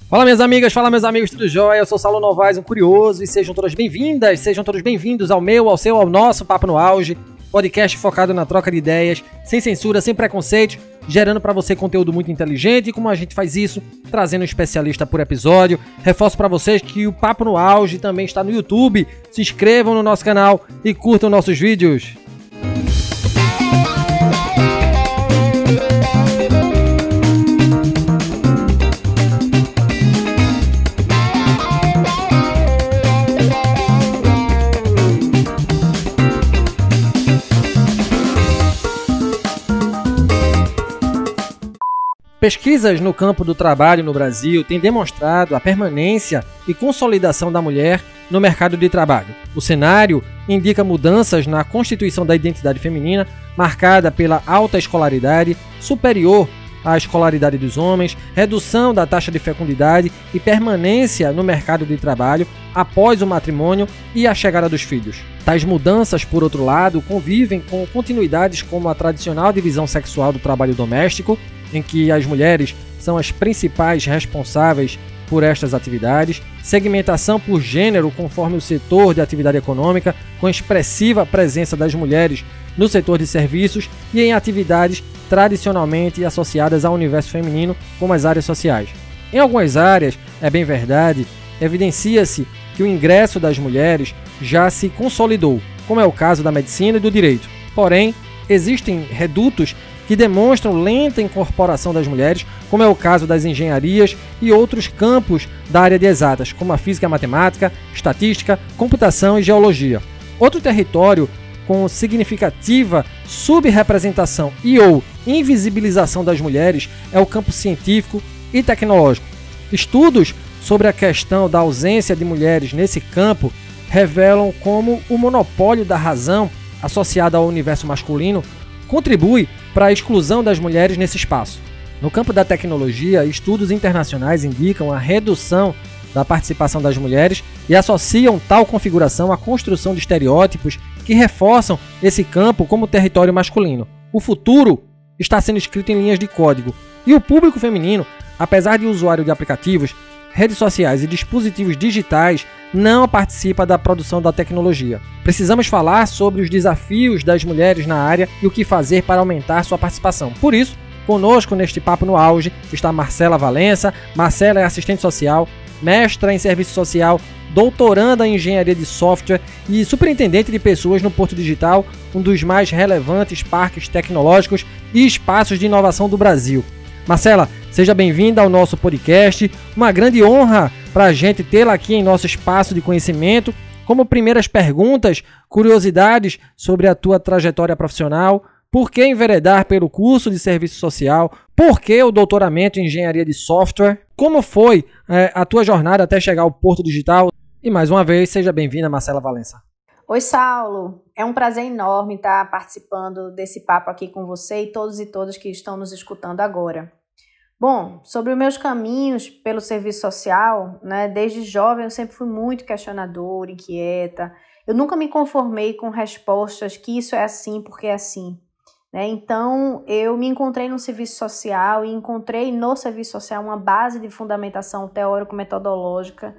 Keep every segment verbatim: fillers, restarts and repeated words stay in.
Fala minhas amigas, fala meus amigos, tudo jóia? Eu sou Saulo Novaes, um curioso, e sejam todas bem-vindas, sejam todos bem-vindos ao meu, ao seu, ao nosso Papo no Auge, podcast focado na troca de ideias, sem censura, sem preconceito, gerando para você conteúdo muito inteligente. E como a gente faz isso? Trazendo um especialista por episódio. Reforço para vocês que o Papo no Auge também está no YouTube. Se inscrevam no nosso canal e curtam nossos vídeos. Pesquisas no campo do trabalho no Brasil têm demonstrado a permanência e consolidação da mulher no mercado de trabalho. O cenário indica mudanças na constituição da identidade feminina, marcada pela alta escolaridade, superior à escolaridade dos homens, redução da taxa de fecundidade e permanência no mercado de trabalho após o matrimônio e a chegada dos filhos. Tais mudanças, por outro lado, convivem com continuidades como a tradicional divisão sexual do trabalho doméstico, em que as mulheres são as principais responsáveis por estas atividades, segmentação por gênero conforme o setor de atividade econômica, com expressiva presença das mulheres no setor de serviços e em atividades tradicionalmente associadas ao universo feminino, como as áreas sociais. Em algumas áreas, é bem verdade, evidencia-se que o ingresso das mulheres já se consolidou, como é o caso da medicina e do direito. Porém, existem redutos que demonstram lenta incorporação das mulheres, como é o caso das engenharias e outros campos da área de exatas, como a física e a matemática, estatística, computação e geologia. Outro território com significativa subrepresentação e ou invisibilização das mulheres é o campo científico e tecnológico. Estudos sobre a questão da ausência de mulheres nesse campo revelam como o monopólio da razão associado ao universo masculino contribui para a exclusão das mulheres nesse espaço. No campo da tecnologia, estudos internacionais indicam a redução da participação das mulheres e associam tal configuração à construção de estereótipos que reforçam esse campo como território masculino. O futuro está sendo escrito em linhas de código, e o público feminino, apesar de usuário de aplicativos, redes sociais e dispositivos digitais, não participa da produção da tecnologia. Precisamos falar sobre os desafios das mulheres na área e o que fazer para aumentar sua participação. Por isso, conosco neste Papo no Auge está Marcela Valença. Marcela é assistente social, mestra em serviço social, doutoranda em engenharia de software e superintendente de pessoas no Porto Digital, um dos mais relevantes parques tecnológicos e espaços de inovação do Brasil. Marcela, seja bem-vinda ao nosso podcast. Uma grande honra para a gente tê-la aqui em nosso espaço de conhecimento. Como primeiras perguntas, curiosidades sobre a tua trajetória profissional, por que enveredar pelo curso de serviço social, por que o doutoramento em engenharia de software, como foi é, a tua jornada até chegar ao Porto Digital. E mais uma vez, seja bem-vinda, Marcela Valença. Oi, Saulo. É um prazer enorme estar participando desse papo aqui com você e todos e todas que estão nos escutando agora. Bom, sobre os meus caminhos pelo serviço social, né, desde jovem eu sempre fui muito questionadora, inquieta. Eu nunca me conformei com respostas que isso é assim porque é assim. Né? Então, eu me encontrei no serviço social e encontrei no serviço social uma base de fundamentação teórico-metodológica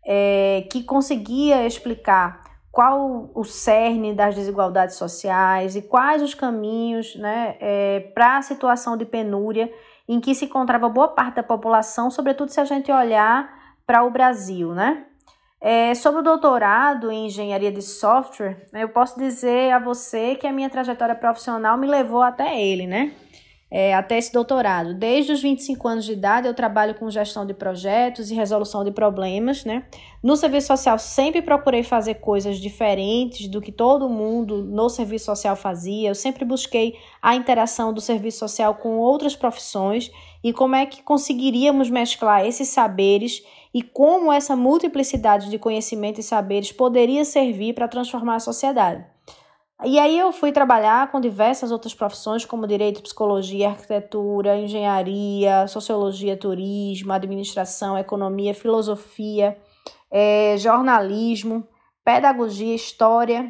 é, que conseguia explicar qual o cerne das desigualdades sociais e quais os caminhos, né, é, para a situação de penúria em que se encontrava boa parte da população, sobretudo se a gente olhar para o Brasil, né? É, sobre o doutorado em engenharia de software, né, eu posso dizer a você que a minha trajetória profissional me levou até ele, né? É, até esse doutorado. Desde os vinte e cinco anos de idade eu trabalho com gestão de projetos e resolução de problemas, né? No serviço social sempre procurei fazer coisas diferentes do que todo mundo no serviço social fazia. Eu sempre busquei a interação do serviço social com outras profissões e como é que conseguiríamos mesclar esses saberes e como essa multiplicidade de conhecimento e saberes poderia servir para transformar a sociedade. E aí eu fui trabalhar com diversas outras profissões, como direito, psicologia, arquitetura, engenharia, sociologia, turismo, administração, economia, filosofia, é, jornalismo, pedagogia, história,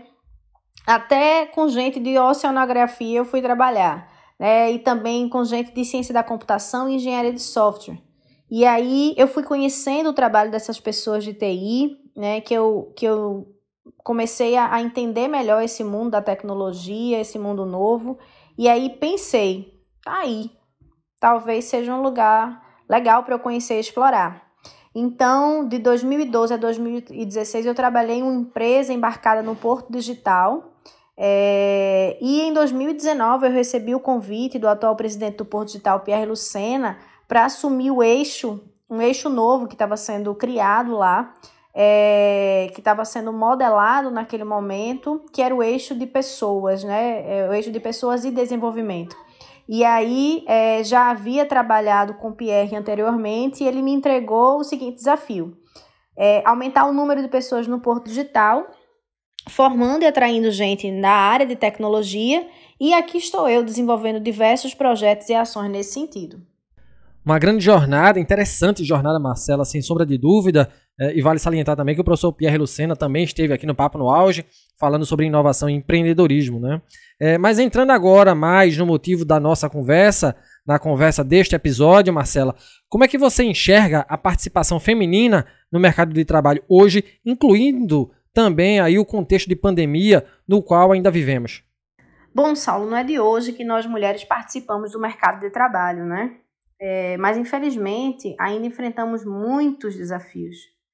até com gente de oceanografia eu fui trabalhar, né? E também com gente de ciência da computação e engenharia de software. E aí eu fui conhecendo o trabalho dessas pessoas de T I, né, que eu, que eu comecei a, a entender melhor esse mundo da tecnologia, esse mundo novo, e aí pensei, tá aí, talvez seja um lugar legal para eu conhecer e explorar. Então, de dois mil e doze a dois mil e dezesseis, eu trabalhei em uma empresa embarcada no Porto Digital, é, e em dois mil e dezenove eu recebi o convite do atual presidente do Porto Digital, Pierre Lucena, para assumir o eixo, um eixo novo que estava sendo criado lá, é, que estava sendo modelado naquele momento, que era o eixo de pessoas, né? É, o eixo de pessoas e desenvolvimento. E aí é, já havia trabalhado com o Pierre anteriormente e ele me entregou o seguinte desafio, é, aumentar o número de pessoas no Porto Digital, formando e atraindo gente na área de tecnologia, e aqui estou eu desenvolvendo diversos projetos e ações nesse sentido. Uma grande jornada, interessante jornada, Marcela, sem sombra de dúvida, é, e vale salientar também que o professor Pierre Lucena também esteve aqui no Papo no Auge, falando sobre inovação e empreendedorismo, né? É, mas entrando agora mais no motivo da nossa conversa, na conversa deste episódio, Marcela, como é que você enxerga a participação feminina no mercado de trabalho hoje, incluindo também aí o contexto de pandemia no qual ainda vivemos? Bom, Saulo, não é de hoje que nós mulheres participamos do mercado de trabalho, né? É, mas, infelizmente, ainda enfrentamos muitos desafios.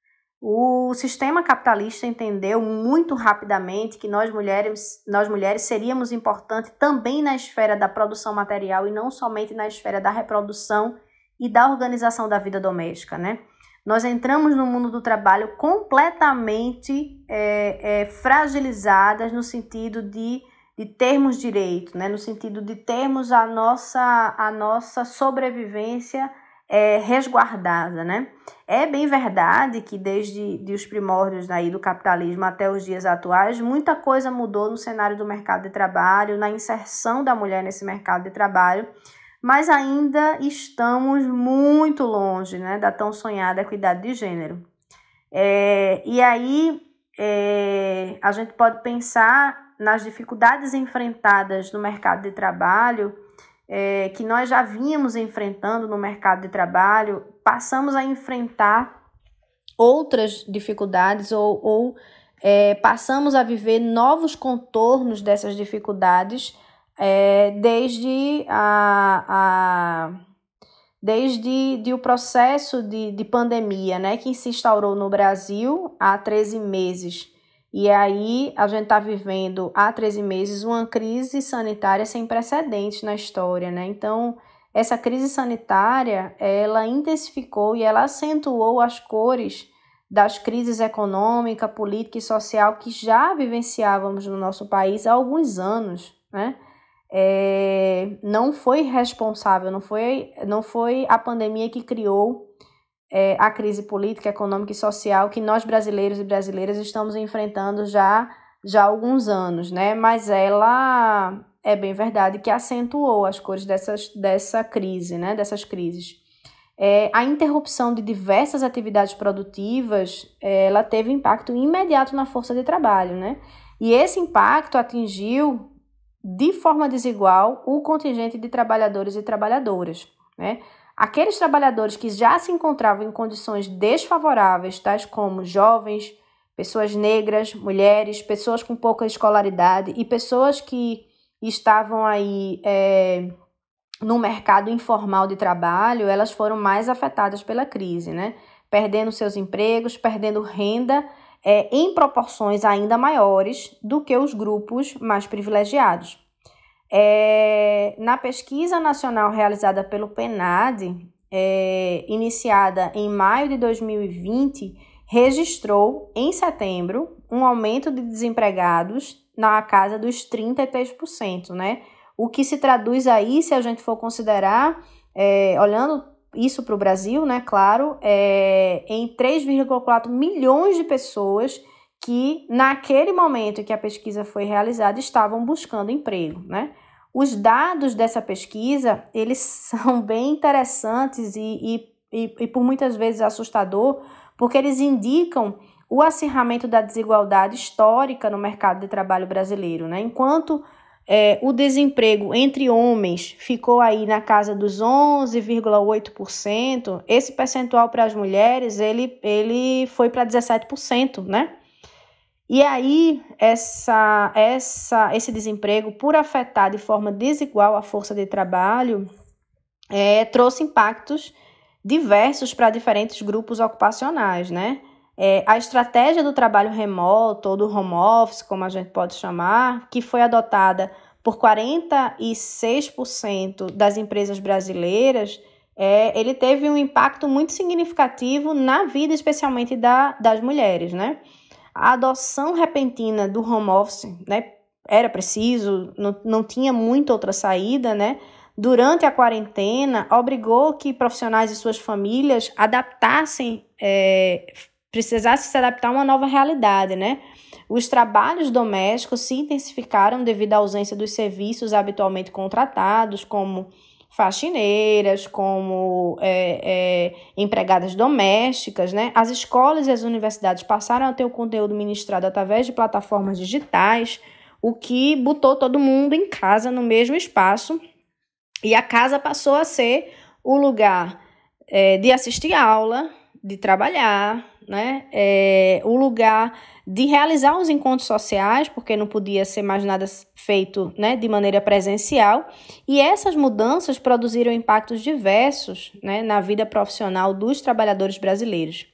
O sistema capitalista entendeu muito rapidamente que nós mulheres, nós mulheres seríamos importantes também na esfera da produção material e não somente na esfera da reprodução e da organização da vida doméstica, né? Nós entramos no mundo do trabalho completamente é, é, fragilizadas no sentido de de termos direito, né? No sentido de termos a nossa, a nossa sobrevivência é, resguardada, né? É bem verdade que desde de os primórdios aí do capitalismo até os dias atuais, muita coisa mudou no cenário do mercado de trabalho, na inserção da mulher nesse mercado de trabalho, mas ainda estamos muito longe, né, da tão sonhada equidade de gênero. É, e aí é, a gente pode pensar nas dificuldades enfrentadas no mercado de trabalho, é, que nós já vínhamos enfrentando no mercado de trabalho, passamos a enfrentar outras dificuldades ou, ou é, passamos a viver novos contornos dessas dificuldades é, desde, a, a, desde de o processo de, de pandemia, né, que se instaurou no Brasil há treze meses. E aí a gente está vivendo há treze meses uma crise sanitária sem precedentes na história, né? Então, essa crise sanitária, ela intensificou e ela acentuou as cores das crises econômica, política e social que já vivenciávamos no nosso país há alguns anos, né? É, não foi responsável, não foi, não foi a pandemia que criou É, a crise política, econômica e social que nós brasileiros e brasileiras estamos enfrentando já, já há alguns anos, né? Mas ela é bem verdade que acentuou as cores dessas, dessa crise, né? Dessas crises. É, a interrupção de diversas atividades produtivas, é, ela teve impacto imediato na força de trabalho, né? E esse impacto atingiu de forma desigual o contingente de trabalhadores e trabalhadoras, né? Aqueles trabalhadores que já se encontravam em condições desfavoráveis, tais como jovens, pessoas negras, mulheres, pessoas com pouca escolaridade e pessoas que estavam aí é, no mercado informal de trabalho, elas foram mais afetadas pela crise, né? Perdendo seus empregos, perdendo renda é, em proporções ainda maiores do que os grupos mais privilegiados. É, na pesquisa nacional realizada pelo PNAD, é, iniciada em maio de dois mil e vinte, registrou em setembro um aumento de desempregados na casa dos trinta e três por cento, né? O que se traduz aí, se a gente for considerar, é, olhando isso para o Brasil, né, claro, é, em três vírgula quatro milhões de pessoas que naquele momento em que a pesquisa foi realizada estavam buscando emprego, né? Os dados dessa pesquisa, eles são bem interessantes e, e, e, e por muitas vezes assustador, porque eles indicam o acirramento da desigualdade histórica no mercado de trabalho brasileiro, né? Enquanto É, o desemprego entre homens ficou aí na casa dos onze vírgula oito por cento. Esse percentual para as mulheres, ele, ele foi para dezessete por cento, né? E aí, essa, essa, esse desemprego, por afetar de forma desigual a força de trabalho, é, trouxe impactos diversos para diferentes grupos ocupacionais, né? É, a estratégia do trabalho remoto ou do home office, como a gente pode chamar, que foi adotada por quarenta e seis por cento das empresas brasileiras, é, ele teve um impacto muito significativo na vida, especialmente da, das mulheres, né? A adoção repentina do home office, né, era preciso, não, não tinha muita outra saída, né? Durante a quarentena, obrigou que profissionais e suas famílias adaptassem, é, precisasse se adaptar a uma nova realidade, né? Os trabalhos domésticos se intensificaram devido à ausência dos serviços habitualmente contratados, como faxineiras, como é, é, empregadas domésticas, né? As escolas e as universidades passaram a ter o conteúdo ministrado através de plataformas digitais, o que botou todo mundo em casa no mesmo espaço, e a casa passou a ser o lugar é, de assistir aula, de trabalhar, né? É, o lugar de realizar os encontros sociais, porque não podia ser mais nada feito, né, de maneira presencial, e essas mudanças produziram impactos diversos, né, na vida profissional dos trabalhadores brasileiros.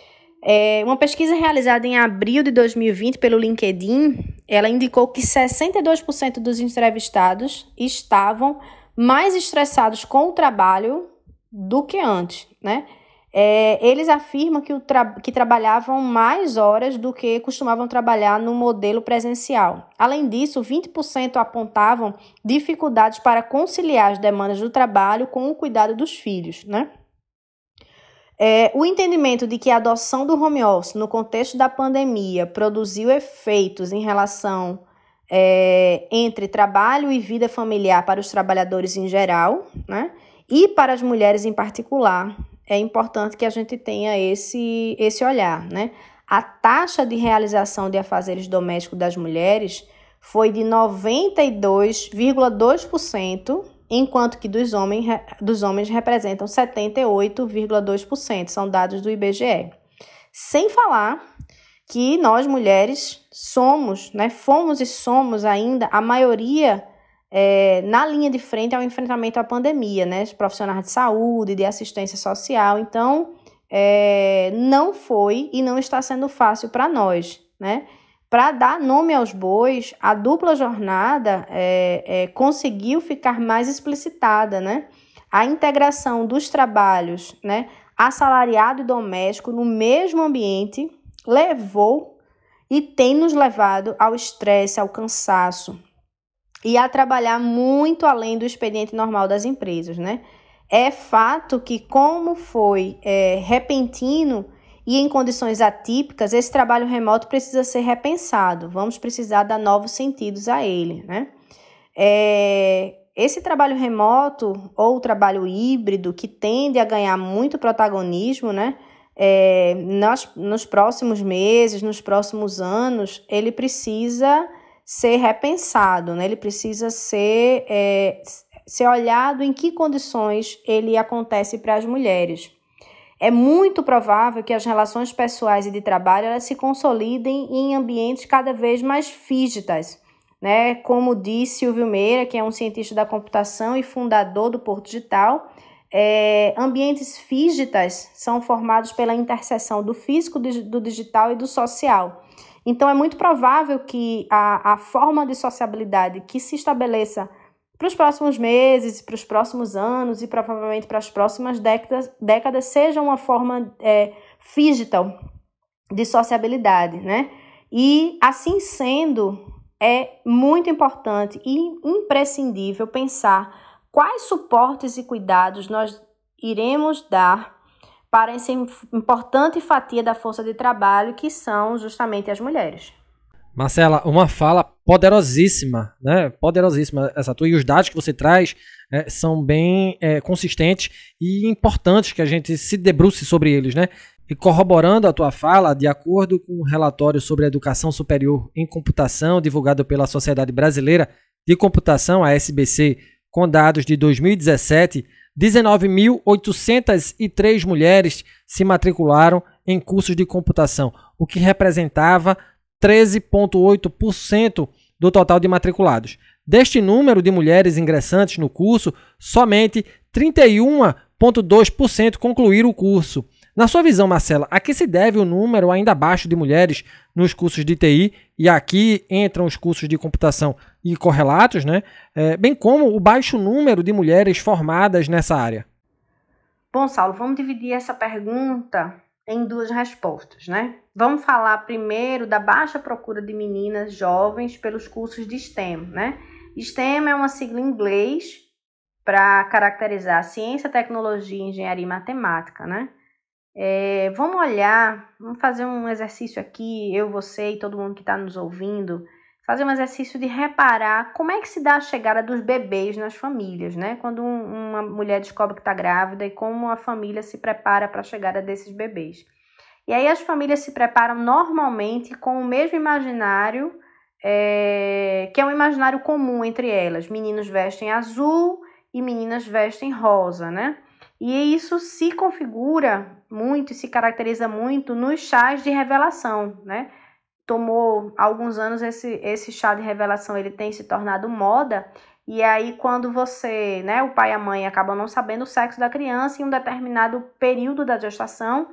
É, uma pesquisa realizada em abril de dois mil e vinte pelo LinkedIn, ela indicou que sessenta e dois por cento dos entrevistados estavam mais estressados com o trabalho do que antes, né? É, eles afirmam que, o tra- que trabalhavam mais horas do que costumavam trabalhar no modelo presencial. Além disso, vinte por cento apontavam dificuldades para conciliar as demandas do trabalho com o cuidado dos filhos, né? É, o entendimento de que a adoção do home office no contexto da pandemia produziu efeitos em relação é, entre trabalho e vida familiar para os trabalhadores em geral, né? E para as mulheres em particular, é importante que a gente tenha esse, esse olhar, né? A taxa de realização de afazeres domésticos das mulheres foi de noventa e dois vírgula dois por cento, enquanto que dos homens, dos homens representam setenta e oito vírgula dois por cento, são dados do I B G E. Sem falar que nós, mulheres, somos, né, fomos e somos ainda a maioria É, na linha de frente ao enfrentamento à pandemia, né? Os profissionais de saúde, de assistência social. Então, é, não foi e não está sendo fácil para nós, né? Para dar nome aos bois, a dupla jornada é, é, conseguiu ficar mais explicitada, né? A integração dos trabalhos, né, assalariado e doméstico no mesmo ambiente levou e tem nos levado ao estresse, ao cansaço, e a trabalhar muito além do expediente normal das empresas, né? É fato que, como foi é, repentino e em condições atípicas, esse trabalho remoto precisa ser repensado. Vamos precisar dar novos sentidos a ele, né? É, esse trabalho remoto ou trabalho híbrido, que tende a ganhar muito protagonismo, né? É, nós, nos próximos meses, nos próximos anos, ele precisa ser repensado, né? Ele precisa ser, é, ser olhado em que condições ele acontece para as mulheres. É muito provável que as relações pessoais e de trabalho elas se consolidem em ambientes cada vez mais fígitas, né? Como disse Silvio Meira, que é um cientista da computação e fundador do Porto Digital, é, ambientes fígitas são formados pela interseção do físico, do digital e do social. Então, é muito provável que a, a forma de sociabilidade que se estabeleça para os próximos meses, para os próximos anos e provavelmente para as próximas décadas, décadas seja uma forma é, digital de sociabilidade, né? E, assim sendo, é muito importante e imprescindível pensar quais suportes e cuidados nós iremos dar para essa importante fatia da força de trabalho, que são justamente as mulheres. Marcela, uma fala poderosíssima, né? Poderosíssima essa tua. E os dados que você traz é, são bem é, consistentes e importantes que a gente se debruce sobre eles, né? E corroborando a tua fala, de acordo com um relatório sobre a educação superior em computação divulgado pela Sociedade Brasileira de computação, a S B C, com dados de dois mil e dezessete, dezenove mil oitocentas e três mulheres se matricularam em cursos de computação, o que representava treze vírgula oito por cento do total de matriculados. Deste número de mulheres ingressantes no curso, somente trinta e um vírgula dois por cento concluíram o curso. Na sua visão, Marcela, a que se deve o número ainda baixo de mulheres nos cursos de T I, e aqui entram os cursos de computação e correlatos, né? É, bem como o baixo número de mulheres formadas nessa área? Bom, Saulo, vamos dividir essa pergunta em duas respostas, né? Vamos falar primeiro da baixa procura de meninas jovens pelos cursos de STEM, né? STEM é uma sigla em inglês para caracterizar ciência, tecnologia, engenharia e matemática, né? É, vamos olhar, vamos fazer um exercício aqui, eu, você e todo mundo que está nos ouvindo, fazer um exercício de reparar como é que se dá a chegada dos bebês nas famílias, né? Quando um, uma mulher descobre que está grávida e como a família se prepara para a chegada desses bebês. E aí as famílias se preparam normalmente com o mesmo imaginário, é, que é um imaginário comum entre elas. Meninos vestem azul e meninas vestem rosa, né? E isso se configura muito e se caracteriza muito nos chás de revelação, né? Tomou alguns anos esse, esse chá de revelação, ele tem se tornado moda, e aí quando você, né, o pai e a mãe acabam não sabendo o sexo da criança, em um determinado período da gestação,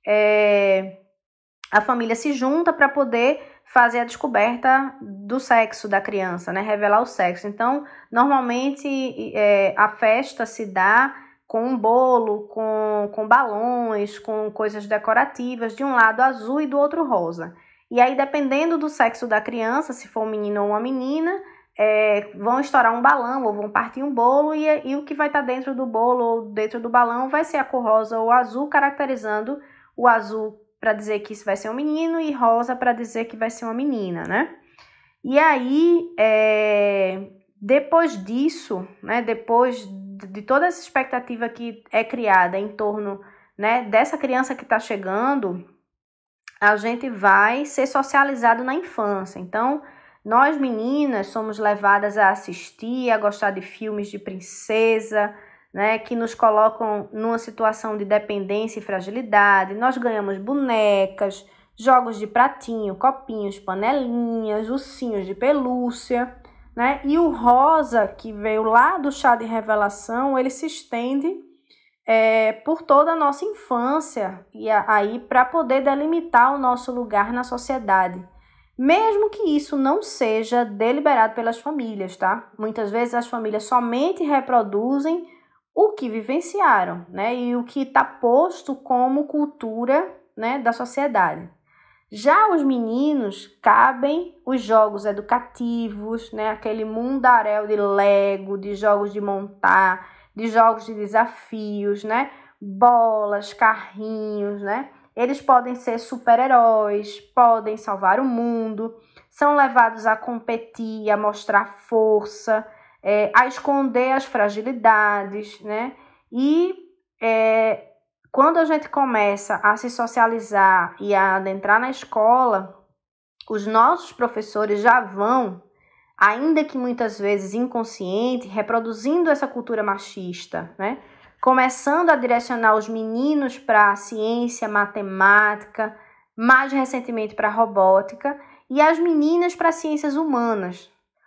é, a família se junta para poder fazer a descoberta do sexo da criança, né, revelar o sexo. Então, normalmente é, a festa se dá com um bolo, com, com balões, com coisas decorativas, de um lado azul e do outro rosa. E aí, dependendo do sexo da criança, se for um menino ou uma menina, é, vão estourar um balão ou vão partir um bolo, e, e o que vai estar dentro do bolo ou dentro do balão vai ser a cor rosa ou azul, caracterizando o azul para dizer que isso vai ser um menino e rosa para dizer que vai ser uma menina, né? E aí, é, depois disso, né, depois de toda essa expectativa que é criada em torno, né, dessa criança que está chegando, a gente vai ser socializado na infância. Então, nós meninas somos levadas a assistir, a gostar de filmes de princesa, né, que nos colocam numa situação de dependência e fragilidade. Nós ganhamos bonecas, jogos de pratinho, copinhos, panelinhas, ursinhos de pelúcia, né? E o rosa, que veio lá do chá de revelação, ele se estende é, por toda a nossa infância, e aí para poder delimitar o nosso lugar na sociedade. Mesmo que isso não seja deliberado pelas famílias, tá? Muitas vezes as famílias somente reproduzem o que vivenciaram, né? E o que está posto como cultura, né, da sociedade. Já os meninos cabem os jogos educativos, né? Aquele mundaréu de Lego, de jogos de montar, de jogos de desafios, né? Bolas, carrinhos, né? Eles podem ser super-heróis, podem salvar o mundo, são levados a competir, a mostrar força, é, a esconder as fragilidades, né? E é, quando a gente começa a se socializar e a adentrar na escola, os nossos professores já vão, ainda que muitas vezes inconsciente, reproduzindo essa cultura machista, né? Começando a direcionar os meninos para a ciência, matemática, mais recentemente para a robótica, e as meninas para ciências humanas.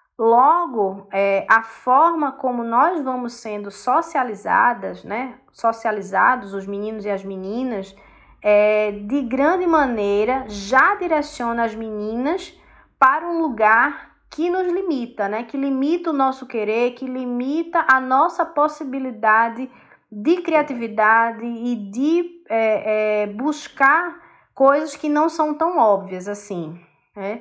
Logo, é, a forma como nós vamos sendo socializadas, né, socializados, os meninos e as meninas, é, de grande maneira já direciona as meninas para um lugar que nos limita, né, que limita o nosso querer, que limita a nossa possibilidade de criatividade e de é, é, buscar coisas que não são tão óbvias assim, né?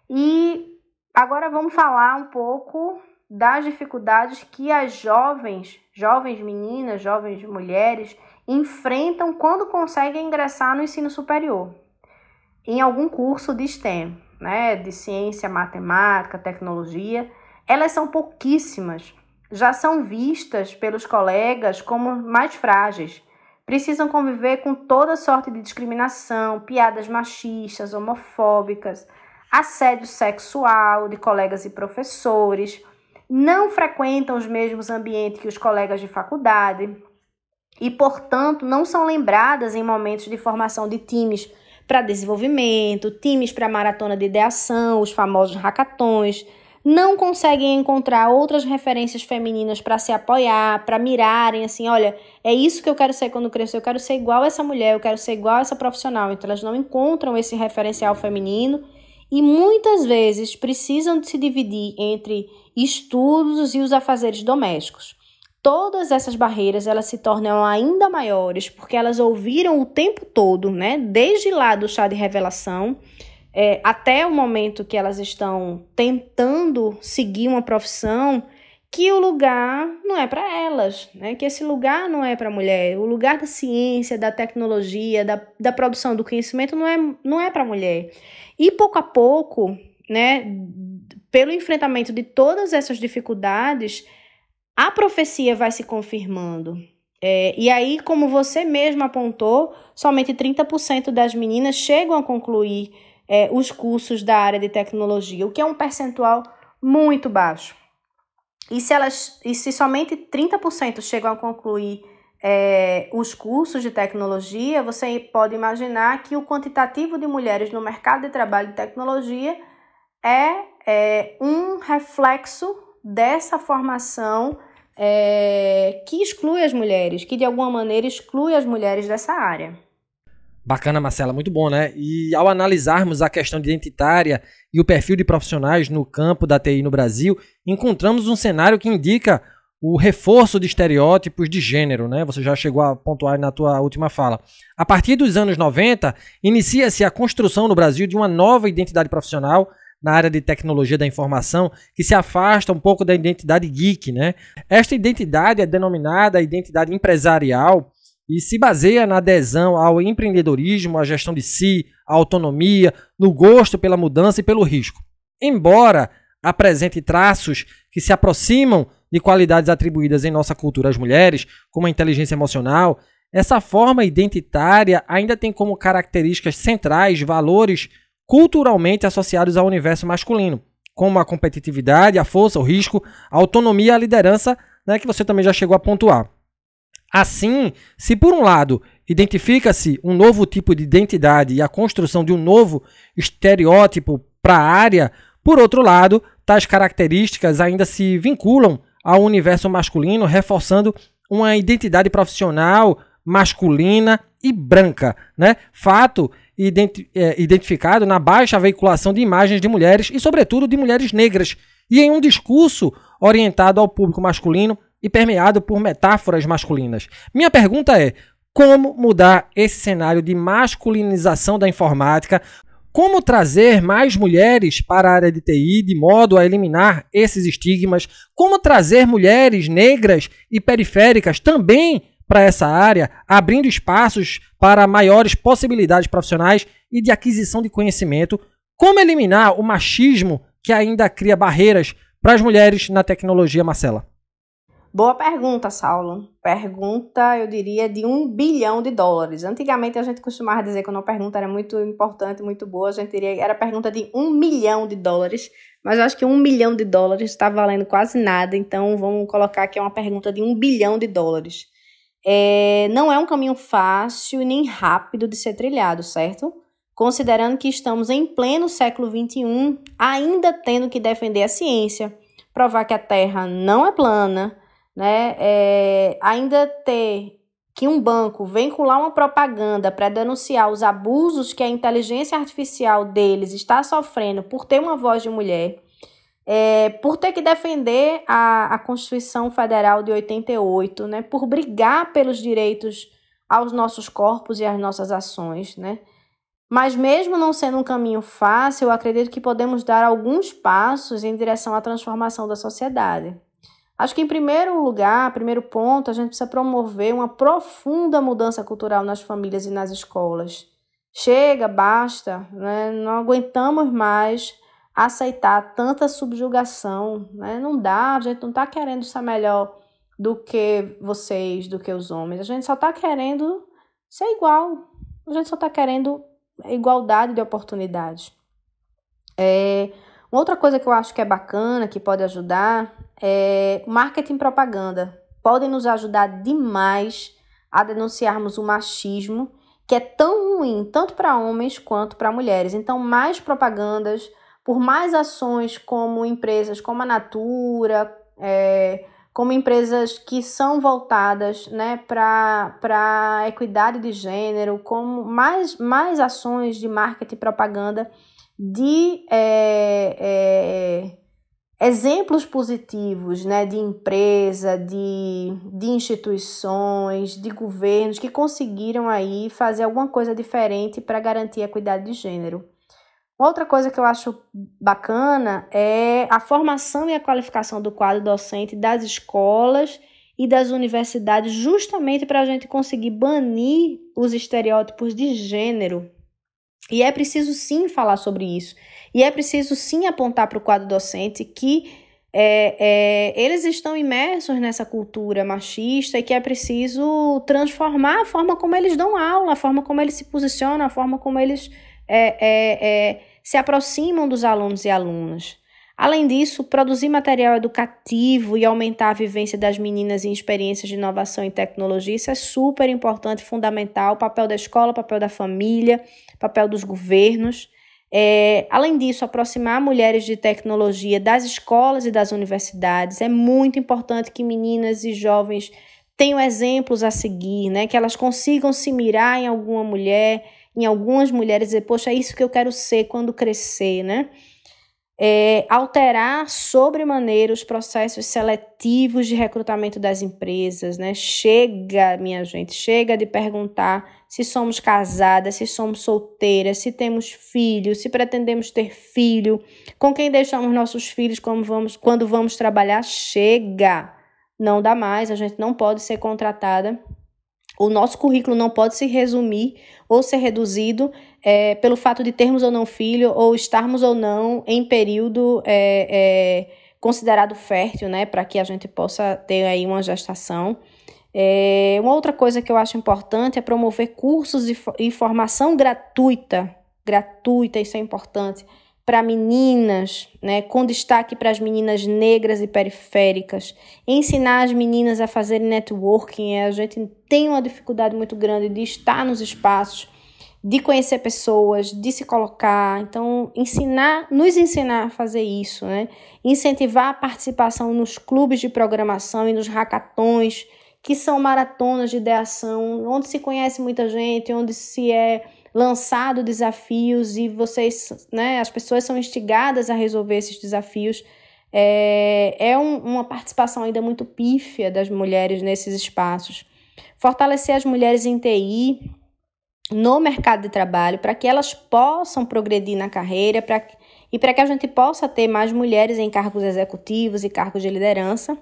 E agora vamos falar um pouco das dificuldades que as jovens, jovens meninas, jovens mulheres enfrentam quando conseguem ingressar no ensino superior, em algum curso de STEM, né, de ciência, matemática, tecnologia. Elas são pouquíssimas, já são vistas pelos colegas como mais frágeis, precisam conviver com toda sorte de discriminação, piadas machistas, homofóbicas, assédio sexual de colegas e professores, não frequentam os mesmos ambientes que os colegas de faculdade e, portanto, não são lembradas em momentos de formação de times para desenvolvimento, times para maratona de ideação, os famosos hackathons, não conseguem encontrar outras referências femininas para se apoiar, para mirarem assim, olha, é isso que eu quero ser quando crescer, eu quero ser igual a essa mulher, eu quero ser igual a essa profissional. Então elas não encontram esse referencial feminino e muitas vezes precisam de se dividir entre estudos e os afazeres domésticos. Todas essas barreiras elas se tornam ainda maiores porque elas ouviram o tempo todo, né, desde lá do chá de revelação, É, até o momento que elas estão tentando seguir uma profissão, que o lugar não é para elas, né? Que esse lugar não é para a mulher. O lugar da ciência, da tecnologia, da, da produção do conhecimento não é, não é para a mulher. E pouco a pouco, né, pelo enfrentamento de todas essas dificuldades, a profecia vai se confirmando. É, e aí, como você mesmo apontou, somente trinta por cento das meninas chegam a concluir É, os cursos da área de tecnologia, o que é um percentual muito baixo. E se, elas, e se somente trinta por cento chegam a concluir é, os cursos de tecnologia, você pode imaginar que o quantitativo de mulheres no mercado de trabalho de tecnologia é, é um reflexo dessa formação é, que exclui as mulheres, que de alguma maneira exclui as mulheres dessa área. Bacana, Marcela, muito bom, né? E ao analisarmos a questão identitária e o perfil de profissionais no campo da T I no Brasil, encontramos um cenário que indica o reforço de estereótipos de gênero, né? Você já chegou a pontuar na tua última fala. A partir dos anos noventa, inicia-se a construção no Brasil de uma nova identidade profissional na área de tecnologia da informação, que se afasta um pouco da identidade geek, né? Esta identidade é denominada identidade empresarial, e se baseia na adesão ao empreendedorismo, à gestão de si, à autonomia, no gosto pela mudança e pelo risco. Embora apresente traços que se aproximam de qualidades atribuídas em nossa cultura às mulheres, como a inteligência emocional, essa forma identitária ainda tem como características centrais valores culturalmente associados ao universo masculino, como a competitividade, a força, o risco, a autonomia e a liderança, né, que você também já chegou a pontuar. Assim, se por um lado identifica-se um novo tipo de identidade e a construção de um novo estereótipo para a área, por outro lado, tais características ainda se vinculam ao universo masculino, reforçando uma identidade profissional masculina e branca, né? Fato identi- é, identificado na baixa veiculação de imagens de mulheres e, sobretudo, de mulheres negras, e em um discurso orientado ao público masculino e permeado por metáforas masculinas. Minha pergunta é: como mudar esse cenário de masculinização da informática? Como trazer mais mulheres para a área de T I de modo a eliminar esses estigmas? Como trazer mulheres negras e periféricas também para essa área, abrindo espaços para maiores possibilidades profissionais e de aquisição de conhecimento? Como eliminar o machismo que ainda cria barreiras para as mulheres na tecnologia, Marcela? Boa pergunta, Saulo. Pergunta, eu diria, de um bilhão de dólares. Antigamente a gente costumava dizer que quando uma pergunta era muito importante, muito boa, a gente diria era pergunta de um milhão de dólares, mas eu acho que um milhão de dólares está valendo quase nada, então vamos colocar que é uma pergunta de um bilhão de dólares. É, não é um caminho fácil e nem rápido de ser trilhado, certo? Considerando que estamos em pleno século vinte e um, ainda tendo que defender a ciência, provar que a Terra não é plana, né? É, ainda ter que um banco vincular uma propaganda para denunciar os abusos que a inteligência artificial deles está sofrendo por ter uma voz de mulher, é, por ter que defender a, a Constituição Federal de oitenta e oito, né? Por brigar pelos direitos aos nossos corpos e às nossas ações, né? Mas mesmo não sendo um caminho fácil, eu acredito que podemos dar alguns passos em direção à transformação da sociedade. Acho que, em primeiro lugar, primeiro ponto, a gente precisa promover uma profunda mudança cultural nas famílias e nas escolas. Chega, basta, né? Não aguentamos mais aceitar tanta subjugação, né? Não dá, a gente não está querendo ser melhor do que vocês, do que os homens. A gente só está querendo ser igual. A gente só está querendo igualdade de oportunidades. É, outra coisa que eu acho que é bacana, que pode ajudar, é, marketing e propaganda podem nos ajudar demais a denunciarmos o machismo, que é tão ruim, tanto para homens quanto para mulheres. Então, mais propagandas, por mais ações como empresas como a Natura, é, como empresas que são voltadas, né, para a equidade de gênero, como mais, mais ações de marketing e propaganda de é, é, exemplos positivos, né, de empresa, de, de instituições, de governos que conseguiram aí fazer alguma coisa diferente para garantir a equidade de gênero. Outra coisa que eu acho bacana é a formação e a qualificação do quadro docente das escolas e das universidades, justamente para a gente conseguir banir os estereótipos de gênero. E é preciso sim falar sobre isso. E é preciso sim apontar para o quadro docente que é, é, eles estão imersos nessa cultura machista e que é preciso transformar a forma como eles dão aula, a forma como eles se posicionam, a forma como eles é, é, é, se aproximam dos alunos e alunas. Além disso, produzir material educativo e aumentar a vivência das meninas em experiências de inovação e tecnologia, isso é super importante, fundamental, o papel da escola, o papel da família, o papel dos governos. É, além disso, aproximar mulheres de tecnologia das escolas e das universidades. É muito importante que meninas e jovens tenham exemplos a seguir, né? Que elas consigam se mirar em alguma mulher, em algumas mulheres, e dizer, poxa, é isso que eu quero ser quando crescer, né? É, alterar sobremaneira os processos seletivos de recrutamento das empresas, né? Chega, minha gente, chega de perguntar se somos casadas, se somos solteiras, se temos filhos, se pretendemos ter filho, com quem deixamos nossos filhos quando vamos, quando vamos trabalhar. Chega, não dá mais, a gente não pode ser contratada. O nosso currículo não pode se resumir ou ser reduzido é, pelo fato de termos ou não filho ou estarmos ou não em período é, é, considerado fértil, né, para que a gente possa ter aí uma gestação. É, uma outra coisa que eu acho importante é promover cursos e formação gratuita, gratuita, isso é importante, para meninas, né, com destaque para as meninas negras e periféricas, ensinar as meninas a fazerem networking. A gente tem uma dificuldade muito grande de estar nos espaços, de conhecer pessoas, de se colocar. Então, ensinar, nos ensinar a fazer isso, né? Incentivar a participação nos clubes de programação e nos hackathons, que são maratonas de ideação, onde se conhece muita gente, onde se é lançado desafios e vocês, né, as pessoas são instigadas a resolver esses desafios. É, é um, uma participação ainda muito pífia das mulheres nesses espaços. Fortalecer as mulheres em T I no mercado de trabalho para que elas possam progredir na carreira pra, e para que a gente possa ter mais mulheres em cargos executivos e cargos de liderança.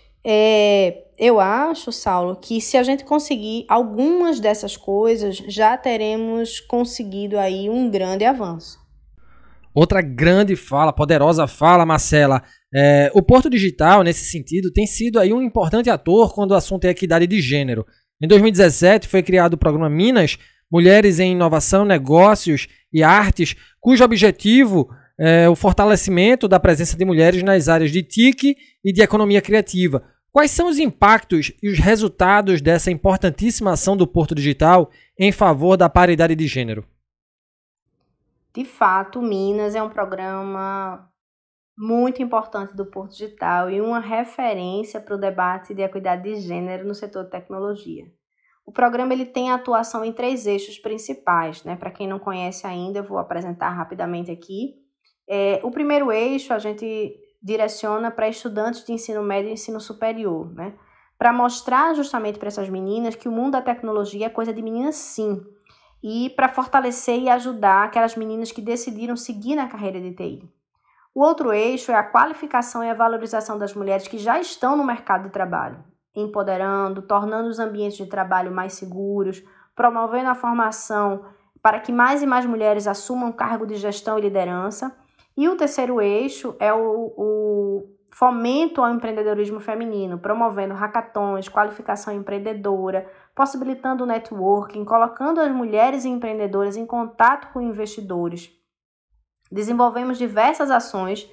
É, eu acho, Saulo, que se a gente conseguir algumas dessas coisas, já teremos conseguido aí um grande avanço. Outra grande fala, poderosa fala, Marcela, é, o Porto Digital, nesse sentido, tem sido aí um importante ator quando o assunto é equidade de gênero. Em dois mil e dezessete foi criado o programa Minas, Mulheres em Inovação, Negócios e Artes, cujo objetivo é o fortalecimento da presença de mulheres nas áreas de T I C e de economia criativa. Quais são os impactos e os resultados dessa importantíssima ação do Porto Digital em favor da paridade de gênero? De fato, Minas é um programa muito importante do Porto Digital e uma referência para o debate de equidade de gênero no setor de tecnologia. O programa ele tem atuação em três eixos principais, né? Para quem não conhece ainda, eu vou apresentar rapidamente aqui. É, o primeiro eixo a gente direciona para estudantes de ensino médio e ensino superior, né? Para mostrar justamente para essas meninas que o mundo da tecnologia é coisa de meninas sim, e para fortalecer e ajudar aquelas meninas que decidiram seguir na carreira de T I. O outro eixo é a qualificação e a valorização das mulheres que já estão no mercado de trabalho, empoderando, tornando os ambientes de trabalho mais seguros, promovendo a formação para que mais e mais mulheres assumam cargo de gestão e liderança. E o terceiro eixo é o, o fomento ao empreendedorismo feminino, promovendo hackathons, qualificação empreendedora, possibilitando o networking, colocando as mulheres empreendedoras em contato com investidores. Desenvolvemos diversas ações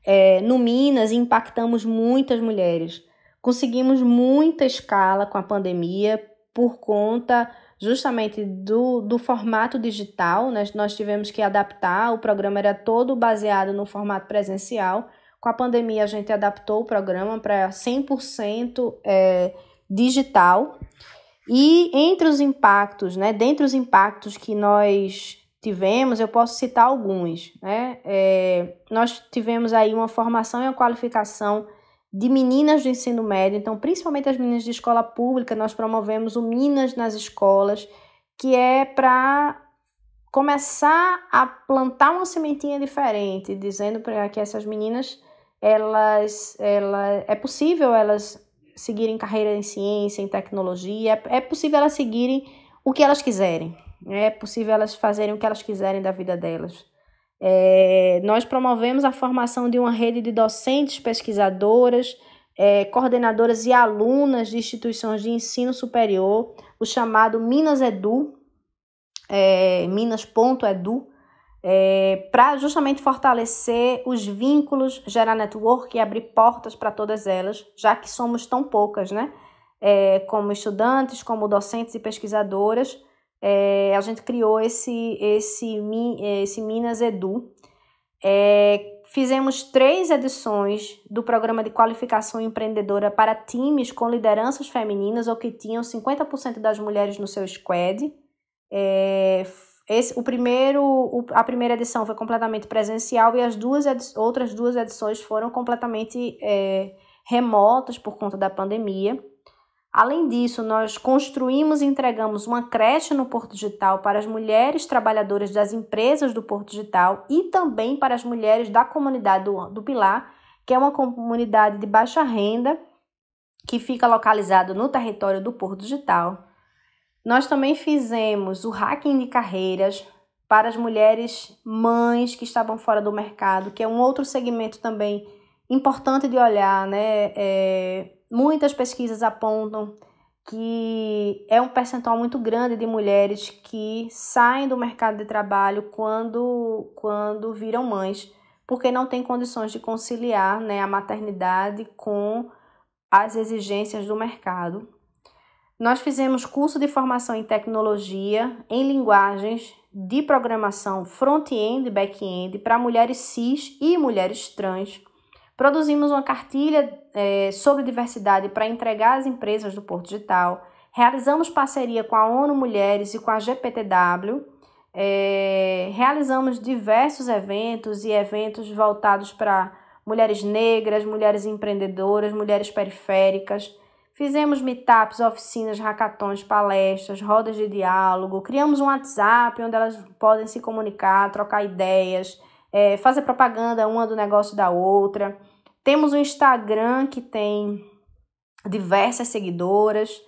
é, no Minas e impactamos muitas mulheres. Conseguimos muita escala com a pandemia por conta justamente do, do formato digital, né? Nós tivemos que adaptar, o programa era todo baseado no formato presencial. Com a pandemia, a gente adaptou o programa para cem por cento é, digital. E entre os impactos, né, dentre os impactos que nós tivemos, eu posso citar alguns. Né? É, nós tivemos aí uma formação e uma qualificação de meninas do ensino médio, então principalmente as meninas de escola pública, nós promovemos o Minas nas escolas, que é para começar a plantar uma sementinha diferente, dizendo para que essas meninas, elas, elas, é possível elas seguirem carreira em ciência, em tecnologia, é possível elas seguirem o que elas quiserem, é possível elas fazerem o que elas quiserem da vida delas. É, nós promovemos a formação de uma rede de docentes, pesquisadoras, é, coordenadoras e alunas de instituições de ensino superior, o chamado Minas Edu, é, minas ponto edu, é, para justamente fortalecer os vínculos, gerar network e abrir portas para todas elas, já que somos tão poucas, né? É, como estudantes, como docentes e pesquisadoras. É, a gente criou esse, esse, esse Minas Edu. É, fizemos três edições do programa de qualificação empreendedora para times com lideranças femininas ou que tinham cinquenta por cento das mulheres no seu squad. É, esse, o primeiro, o, a primeira edição foi completamente presencial e as duas edi- outras duas edições foram completamente é, remotas por conta da pandemia. Além disso, nós construímos e entregamos uma creche no Porto Digital para as mulheres trabalhadoras das empresas do Porto Digital e também para as mulheres da comunidade do, do Pilar, que é uma comunidade de baixa renda que fica localizado no território do Porto Digital. Nós também fizemos o hacking de carreiras para as mulheres mães que estavam fora do mercado, que é um outro segmento também importante de olhar, né? É, muitas pesquisas apontam que é um percentual muito grande de mulheres que saem do mercado de trabalho quando, quando viram mães, porque não têm condições de conciliar, né, a maternidade com as exigências do mercado. Nós fizemos curso de formação em tecnologia, em linguagens de programação front-end e back-end para mulheres cis e mulheres trans. Produzimos uma cartilha é, sobre diversidade para entregar às empresas do Porto Digital. Realizamos parceria com a ONU Mulheres e com a G P T W. É, realizamos diversos eventos e eventos voltados para mulheres negras, mulheres empreendedoras, mulheres periféricas. Fizemos meetups, oficinas, hackathons, palestras, rodas de diálogo. Criamos um WhatsApp onde elas podem se comunicar, trocar ideias, é, fazer propaganda uma do negócio da outra. Temos um Instagram que tem diversas seguidoras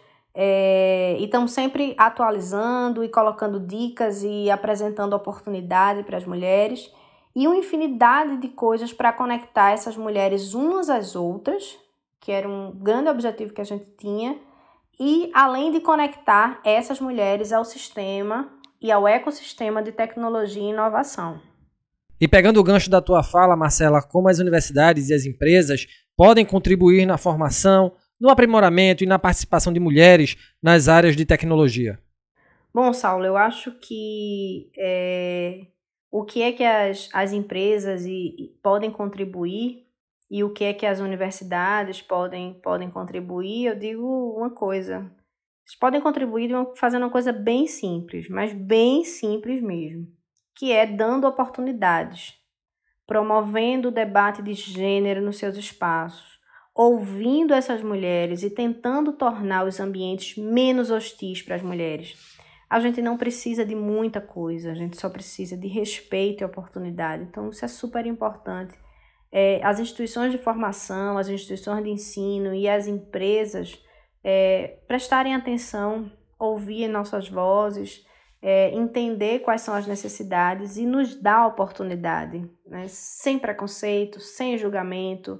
é, e estamos sempre atualizando e colocando dicas e apresentando oportunidade para as mulheres e uma infinidade de coisas para conectar essas mulheres umas às outras, que era um grande objetivo que a gente tinha, e além de conectar essas mulheres ao sistema e ao ecossistema de tecnologia e inovação. E pegando o gancho da tua fala, Marcela, como as universidades e as empresas podem contribuir na formação, no aprimoramento e na participação de mulheres nas áreas de tecnologia? Bom, Saulo, eu acho que é, o que é que as, as empresas e, e podem contribuir e o que é que as universidades podem, podem contribuir, eu digo uma coisa. Eles podem contribuir fazendo uma coisa bem simples, mas bem simples mesmo, que é dando oportunidades, promovendo o debate de gênero nos seus espaços, ouvindo essas mulheres e tentando tornar os ambientes menos hostis para as mulheres. A gente não precisa de muita coisa, a gente só precisa de respeito e oportunidade. Então, isso é super importante. É, as instituições de formação, as instituições de ensino e as empresas é, prestarem atenção, ouvir nossas vozes, é, entender quais são as necessidades e nos dar oportunidade, né? Sem preconceito, sem julgamento.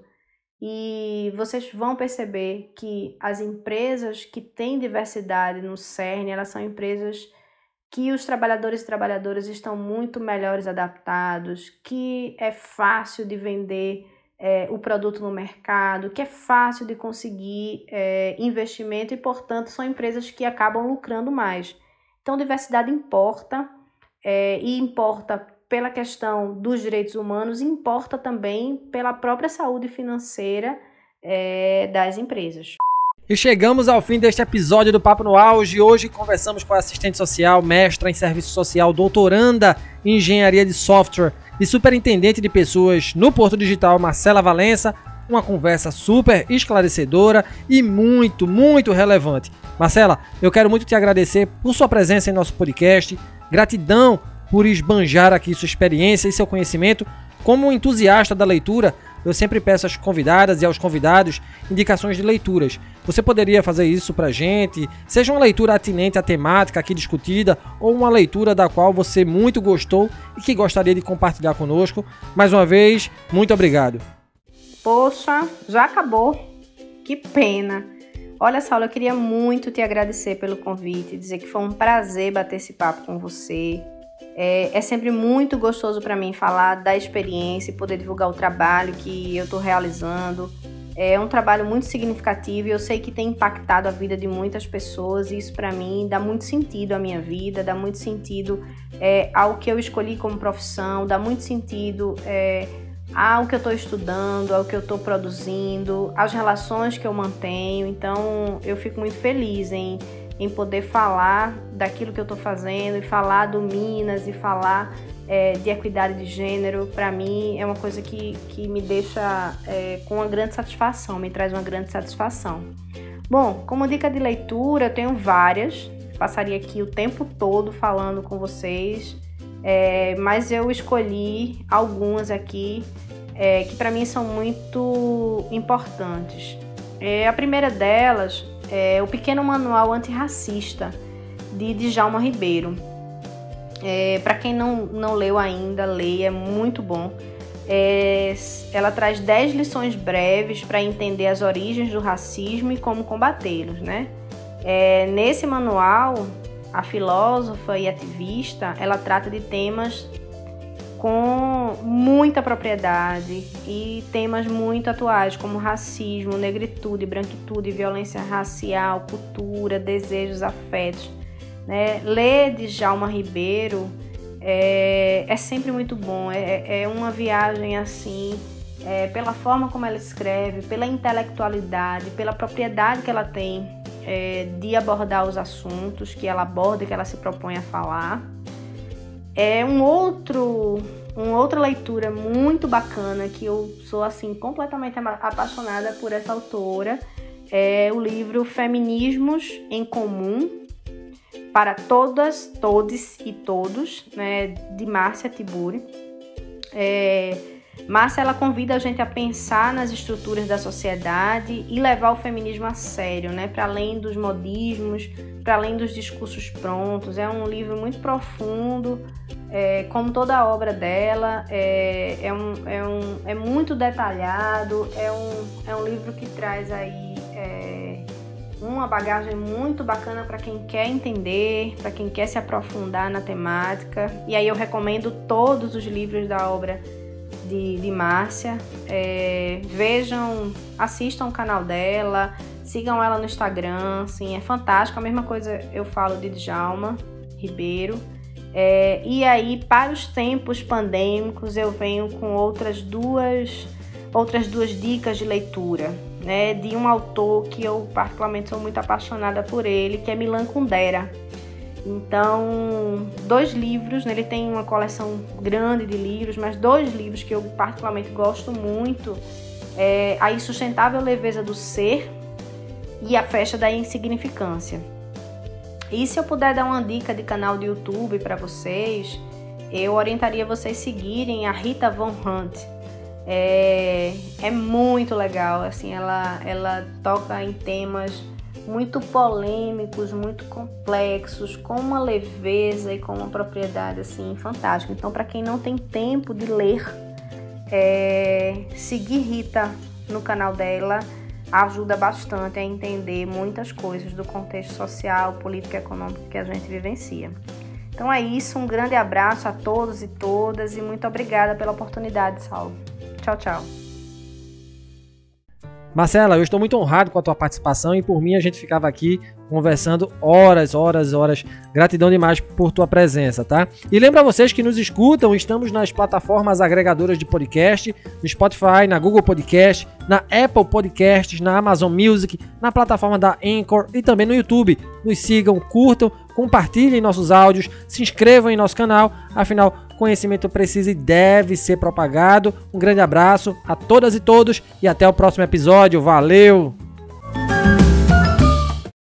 E vocês vão perceber que as empresas que têm diversidade no cerne, elas são empresas que os trabalhadores e trabalhadoras estão muito melhores adaptados, que é fácil de vender é, o produto no mercado, que é fácil de conseguir é, investimento e, portanto, são empresas que acabam lucrando mais. Então, diversidade importa é, e importa pela questão dos direitos humanos, importa também pela própria saúde financeira é, das empresas. E chegamos ao fim deste episódio do Papo no Auge. Hoje conversamos com a assistente social, mestra em serviço social, doutoranda em engenharia de software e superintendente de pessoas no Porto Digital, Marcela Valença. Uma conversa super esclarecedora e muito, muito relevante. Marcela, eu quero muito te agradecer por sua presença em nosso podcast. Gratidão por esbanjar aqui sua experiência e seu conhecimento. Como um entusiasta da leitura, eu sempre peço às convidadas e aos convidados indicações de leituras. Você poderia fazer isso pra gente? Seja uma leitura atinente à temática aqui discutida ou uma leitura da qual você muito gostou e que gostaria de compartilhar conosco. Mais uma vez, muito obrigado. Poxa, já acabou. Que pena. Olha, Saulo, eu queria muito te agradecer pelo convite, dizer que foi um prazer bater esse papo com você. É, é sempre muito gostoso para mim falar da experiência e poder divulgar o trabalho que eu estou realizando. É um trabalho muito significativo e eu sei que tem impactado a vida de muitas pessoas e isso para mim dá muito sentido à minha vida, dá muito sentido é, ao que eu escolhi como profissão, dá muito sentido é, ao que eu estou estudando, ao que eu estou produzindo, às relações que eu mantenho. Então eu fico muito feliz em em poder falar daquilo que eu estou fazendo e falar do Minas e falar é, de equidade de gênero. Para mim é uma coisa que, que me deixa é, com uma grande satisfação, me traz uma grande satisfação. Bom, como dica de leitura, eu tenho várias, passaria aqui o tempo todo falando com vocês, é, mas eu escolhi algumas aqui é, que para mim são muito importantes. É, a primeira delas é O Pequeno Manual Antirracista, de Djalma Ribeiro. É, para quem não, não leu ainda, leia, é muito bom. É, ela traz dez lições breves para entender as origens do racismo e como combatê-los, né? É, nesse manual, a filósofa e ativista, ela trata de temas com muita propriedade e temas muito atuais, como racismo, negritude, branquitude, violência racial, cultura, desejos, afetos. Né? Ler Djalma Ribeiro é, é sempre muito bom, é, é uma viagem assim, é, pela forma como ela escreve, pela intelectualidade, pela propriedade que ela tem é, de abordar os assuntos que ela aborda e que ela se propõe a falar. É um outro, uma outra leitura muito bacana que eu sou assim completamente apaixonada por essa autora, é o livro Feminismos em Comum para Todas, Todes e Todos, né, de Márcia Tiburi. É, Márcia, ela convida a gente a pensar nas estruturas da sociedade e levar o feminismo a sério, né, para além dos modismos, para além dos discursos prontos. É um livro muito profundo, é, como toda a obra dela, é, é, um, é, um, é muito detalhado, é um, é um livro que traz aí é, uma bagagem muito bacana para quem quer entender, para quem quer se aprofundar na temática. E aí eu recomendo todos os livros da obra de, de Márcia. É, vejam, assistam o canal dela, sigam ela no Instagram, assim, é fantástico. A mesma coisa eu falo de Djalma Ribeiro. É, e aí, para os tempos pandêmicos, eu venho com outras duas, outras duas dicas de leitura, né, de um autor que eu particularmente sou muito apaixonada por ele, que é Milan Kundera. Então, dois livros, né, ele tem uma coleção grande de livros, mas dois livros que eu particularmente gosto muito, é A Insustentável Leveza do Ser e A Festa da Insignificância. E se eu puder dar uma dica de canal de YouTube para vocês, eu orientaria vocês seguirem a Rita Von Hunt. É, é muito legal, assim, ela, ela toca em temas muito polêmicos, muito complexos, com uma leveza e com uma propriedade assim, fantástica. Então, para quem não tem tempo de ler, é, seguir Rita no canal dela ajuda bastante a entender muitas coisas do contexto social, político e econômico que a gente vivencia. Então é isso, um grande abraço a todos e todas e muito obrigada pela oportunidade, Saulo. Tchau, tchau. Marcela, eu estou muito honrado com a tua participação e por mim a gente ficava aqui conversando horas, horas, horas. Gratidão demais por tua presença, tá? E lembra vocês que nos escutam, estamos nas plataformas agregadoras de podcast, no Spotify, na Google Podcast, na Apple Podcasts, na Amazon Music, na plataforma da Anchor e também no YouTube. Nos sigam, curtam, compartilhem nossos áudios, se inscrevam em nosso canal, afinal, conhecimento precisa e deve ser propagado. Um grande abraço a todas e todos e até o próximo episódio. Valeu!